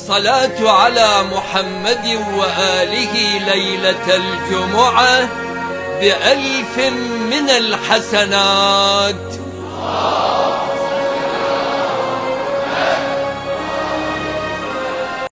الصلاة على محمد وآله ليلة الجمعة ب1000 من الحسنات.